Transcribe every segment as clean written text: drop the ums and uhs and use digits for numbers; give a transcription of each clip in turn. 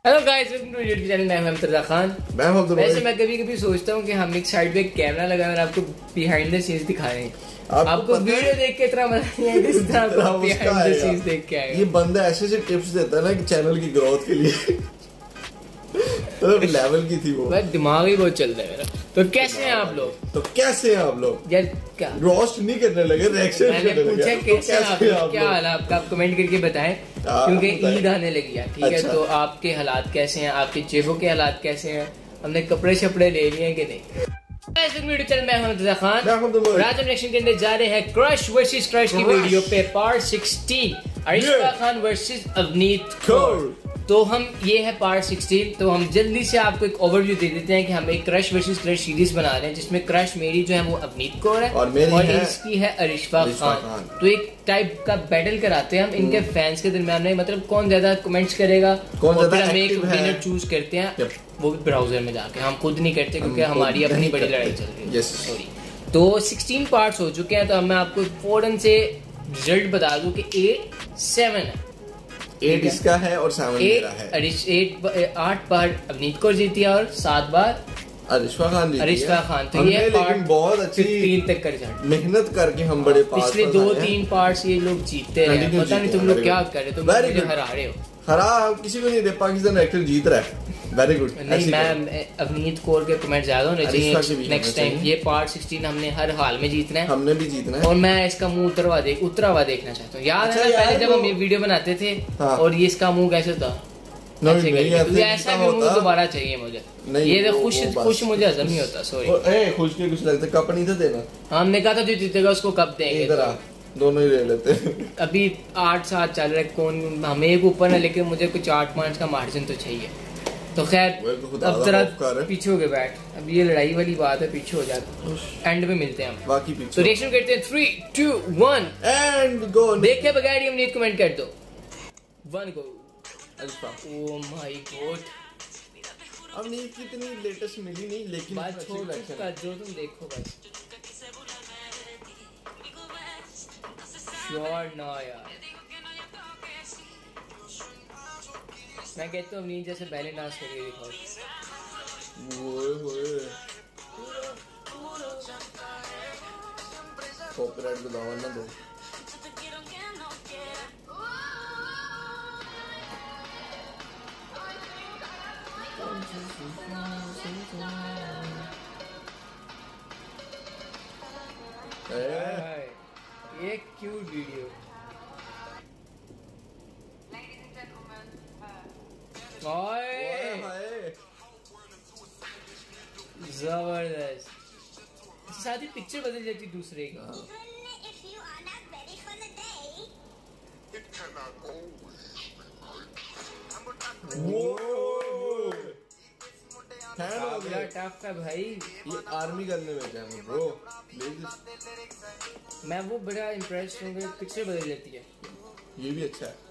Hello guys, welcome to YouTube channel. मैं मुर्तजा खान। वैसे मैं कभी कभी सोचता हूँ कि हम एक साइड पे कैमरा लगाएं और आपको बिहाइंड द सीन्स दिखाएं। आपको वीडियो देख के इतना मजा नहीं आएगा जिस तरह आपको बिहाइंड द सीन्स देख के आएगा। ये बंदा ऐसे ऐसे टिप्स देता है ना कि चैनल की ग्रोथ के लिए तो लेवल की थी वो। बस दिमाग ही बहुत चलता है मेरा। तो कैसे हैं आप लोग? यार क्या रोस्ट नहीं करने लगे, रिएक्शन करने लगे। पूछा कैसे आप क्या हाल है आपका? आप कमेंट करके बताएं, क्योंकि ईद आने लगी है। ठीक है, तो आपके हालात कैसे हैं? आपके जेबों के हालात कैसे हैं? हमने कपड़े शपड़े ले लिए कि नहीं? वीडियो चैनल में मुर्तजा खान और आज हम रिएक्शन करने जा रहे हैं क्रश वर्सेस क्रश की वीडियो पे, पार्ट 16 अरिश्ता खान वर्सेस अवनीत कौर। तो हम ये है पार्ट 16। तो हम जल्दी से आपको एक ओवरव्यू दे देते हैं कि हम एक क्रश वर्सेस क्रश सीरीज बना रहे हैं, जिसमें क्रश मेरी जो है वो अवनीत कौर है और इसकी है अरिश्ता खान। तो एक टाइप का बैटल कराते हैं हम इनके फैंस के दरमियान में, मतलब कौन ज्यादा कमेंट्स करेगा, कौन और फिर हम एक विनर चूज करते हैं, वो भी ब्राउजर में जाके। हम खुद नहीं करते क्योंकि हमारी अपनी बड़ी लड़ाई चल रही है। सॉरी। तो 16 पार्ट्स हो चुके हैं। तो अब मैं आपको फौरन से रिजल्ट बता दूं कि 8-7 है। 8 इसका है और 7 मेरा है। 8 बार अवनीत कौर जीती है और 7 बार अरिश्ता खान जीती है। अरिश्ता खान। तो ये पार्ट बहुत अच्छी 15 तक कर जाए मेहनत करके हम बड़े पास पिछले 2-3 पार्ट्स ये लोग जीतते रहे। पता नहीं तुम लोग क्या कर रहे हो, तुम मुझे हरा रहे हो। हरा किसी को नहीं दे, पाकिस्तान एक्टर जीत रहा है। Very good. नहीं, मैं अवनीत कौर के कमेंट ज्यादा होने चाहिए नेक्स्ट टाइम। ये पार्ट 16 हमने हर हाल में जीतना है, हमने भी जीतना है। और मैं इसका मुंह उतरा हुआ देखना चाहता हूँ। याद है पहले जब हम ये वीडियो बनाते थे और ये इसका मुंह कैसे था? ऐसा भी मुंह दोबारा चाहिए मुझे। ये खुश मुझे हजम नहीं होता। सॉरी, खुश के कुछ लगता कप नहीं था देना। हमने कहा था जो जीतेगा उसको कप देंगे। दोनों ही ले लेते। अभी 8-7 चल रहा है, कौन हम एक ऊपर है, लेकिन मुझे कुछ 8 पॉइंट्स का मार्जिन तो चाहिए। तो खैर अब जरा पीछे हो गए बैठ। अब ये लड़ाई वाली बात है, पीछे हो जाते, एंड में मिलते हैं हम। बाकी पीछे तो रिएक्शन करते हैं। 3, 2, 1 एंड गो। देखे बगैर ही अवनीत कमेंट कर दो। 1 go. Oh my God, Avneet की इतनी लेटेस्ट मिली नहीं, लेकिन बात छोड़ उसका, जो तुम देखो बस। श्योर ना यार, मैं कहता हूँ अवनीत जैसे पहले डांस करके दिखाओ। कॉपीराइट को दावा ना दो। ये क्यूट वीडियो। जबरदस्त। साथ ही पिक्चर बदल जाती दूसरे की। टफ है भाई। ये आर्मी करने में क्या है ब्रो? मैं वो बड़ा इम्प्रेस हूँ, पिक्चर बदल जाती है। ये भी अच्छा है।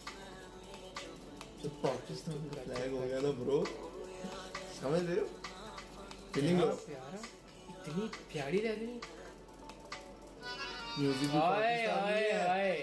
तो पाकिस्तान का फ्लैग हो गया ना ब्रो, समझ रहे हो? फीलिंग लो। प्यारा, इतनी प्यारी लग रही। म्यूजिक भी पाकिस्तानी है।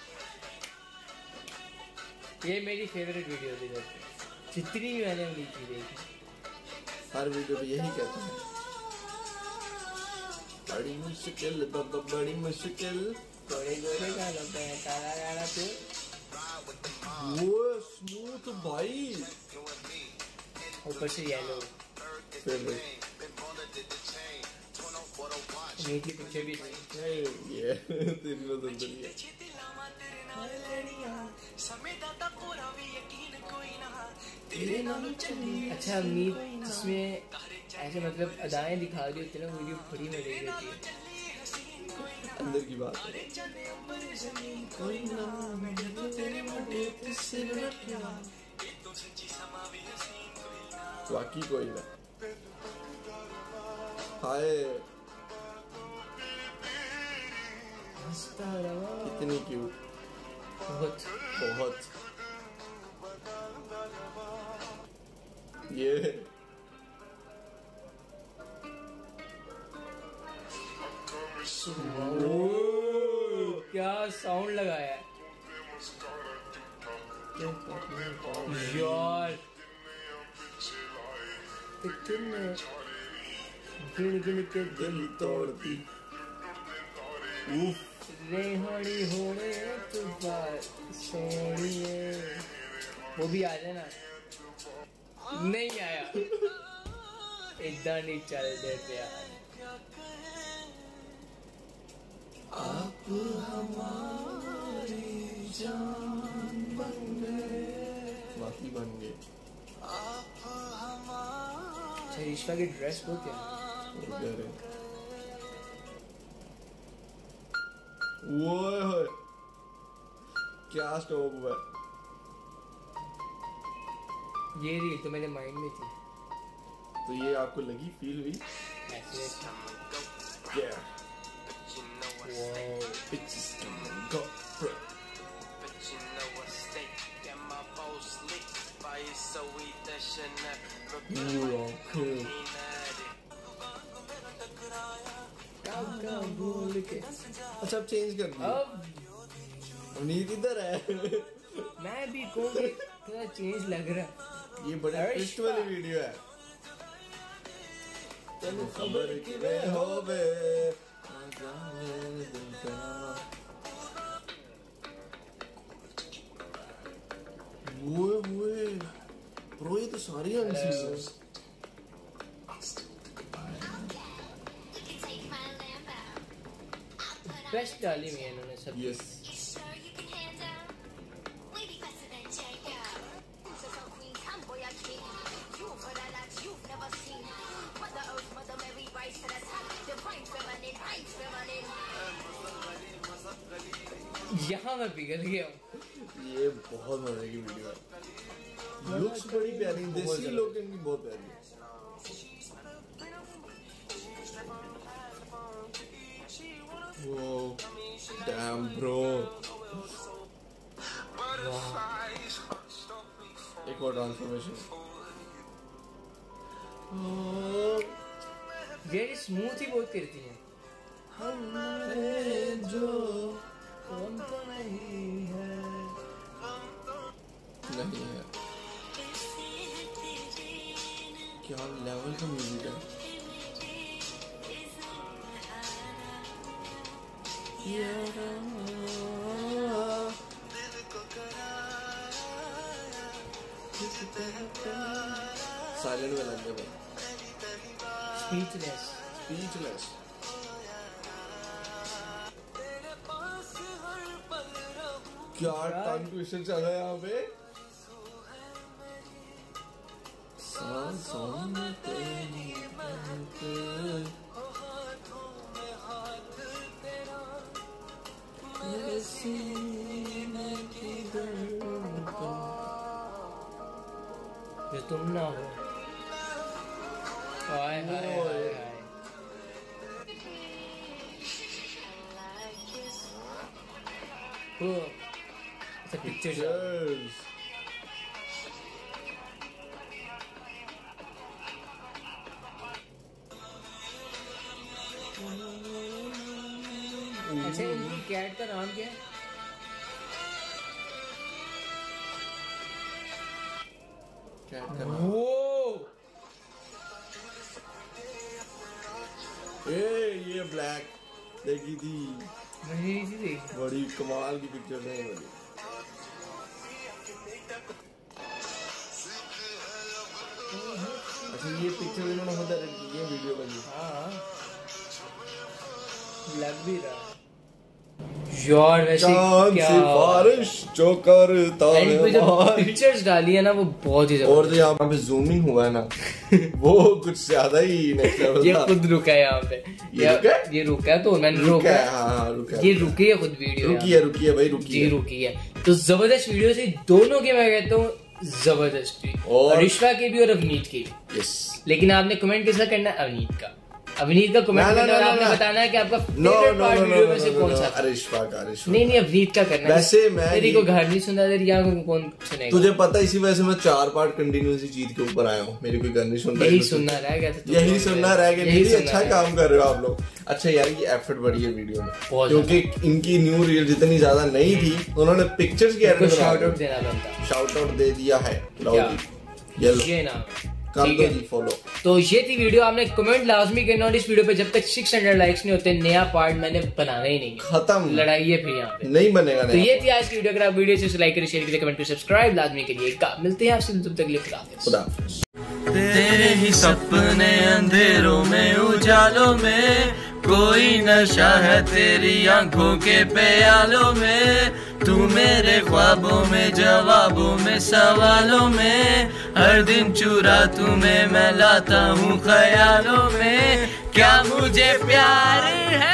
ये मेरी फेवरेट वीडियो थी जितनी भी मैंने देखी। हर वीडियो पे यही कहता है, बड़ी मुश्किल बाबा, बड़ी मुश्किल। गोरे गोरे का लगता है, काला काला तो वो स्मूथ भाई, ऊपर से येलो। नीचे पिक्चर भी ये तेरी नजर सुंदर है। अच्छा अवनीत जिसमें ऐसे मतलब अदाएं दिखा रही होती है ना, वीडियो बड़ी मजे देती है। अंदर की बात है। बाकी कोई ना। हाय कितनी क्यूट, बहुत बहुत। ये क्या साउंड लगाया है यार। तूने गिन गिन के दिल तोड़ती रेहानी होने तू बात सोनिए। वो भी आ जाना। नहीं आया। इतना नहीं चलते प्यार। आप हमारी जान बन गए। बाकी बन गए। अच्छा ईश्वा की ड्रेस वो क्या है? ओए होए क्या स्टोव हुआ। ये रील तो मेरे माइंड में थी। तो ये आपको लगी फील हुई? ऐसे Yeah. Wow. Bitches come and go. अच्छा अब चेंज कर दिया। अवनीत इधर है। मैं भी कहूँगी थोड़ा चेंज लग रहा है। ये बड़े ट्विस्ट वाली वीडियो है। तेरे खबर की वे होवे ओए ब्रो ये तो सारी आंसर्स बेस्ट डाली हुई है इन्होंने सब। यस यहाँ मैं पिघल गया हूँ। ये बहुत मजे की वीडियो है। लुक्स बड़ी प्यारी, देसी लुक इनकी बहुत प्यारी है। वो डैम ब्रो। एक और ट्रांसफॉर्मेशन। ये स्मूथ ही बहुत करती है। हमने जो कौन तो नहीं है क्या लेवल का म्यूजिक है। साइलेंट में लग गया। स्पीचलेस। क्या टंग ट्विस्टर चल रहा है यहाँ पे। जो तुम ना हो। हाय हाय हाय हाय। Oh, it's a picture. Pictures. अच्छा इनकी कैट का नाम क्या है? कैट का नाम। वो ये ब्लैक देखी थी। बड़ी कमाल की पिक्चर है बड़ी। अच्छा ये पिक्चर इन्होंने होता है ये वीडियो बनी। हाँ लग भी रहा यार। वैसे क्या सिफारिश जो करता है जो पिक्चर्स डाली है ना वो बहुत ही जबरदस्त। और जो यहाँ पे जूमिंग हुआ है ना वो कुछ ज्यादा ही नेक्स्ट लेवल था। ये खुद रुका है यहाँ पे। ये रुका है तो मैंने रुका है। हाँ रुका है। ये रुकी है खुद वीडियो। रुकी है भाई रुकी है। रुकी है तो जबरदस्त वीडियो से दोनों के मैं कहता हूँ जबरदस्त थी। और रिश्वा के भी और अवनीत की भी। यस लेकिन आपने कमेंट किसका करना है? अवनीत का कमेंट करना और आपने बताना है कि आपका फेवरेट पार्ट वीडियो में से कौन सा। रिश्वा नहीं अवनीत का करना है। वैसे मैं तेरी को घर नहीं सुना तेरी यहाँ कौन सुनेगा। तुझे पता इसी वजह से मैं 4 पार्ट कंटिन्यूअसली जीत के ऊपर आया हूँ। मेरी कोई घर नहीं सुनता। यही सुनना रह गया। यही सुनना रह गया। नहीं अच्छा काम कर रहे हो आप लोग। अच्छा यार ये एफर्ट बढ़ी है वीडियो में क्योंकि इनकी न्यू रील जितनी ज्यादा नहीं थी उन्होंने पिक्चर्स की शाउट आउट देना बनता। शाउट आउट दे दिया है। ये नाम कर दो जी फॉलो। तो ये थी वीडियो, आपने कमेंट लाजमी करना और इस वीडियो पे जब तक 600 लाइक्स नहीं होते नया पार्ट मैंने बनाना ही नहीं, खत्म, लड़ाई है फिर यहाँ पे नहीं बनेगा। तो ये थी आज की वीडियो, अगर आप वीडियो से लाइक करिए, शेयर करिए, कमेंट करिए, सब्सक्राइब लाजमी करिए। मिलते हैं आपसे तब तक के लिए खुदा हाफिज़। तेरे ही सपने अंधेरों में उजालों में, कोई नशा है तेरी आंखों के प्यालों में, तू मेरे ख्वाबों में, जवाबों में, सवालों में, हर दिन चुरा तुम्हें मैं लाता हूँ ख्यालों में, क्या मुझे प्यार है।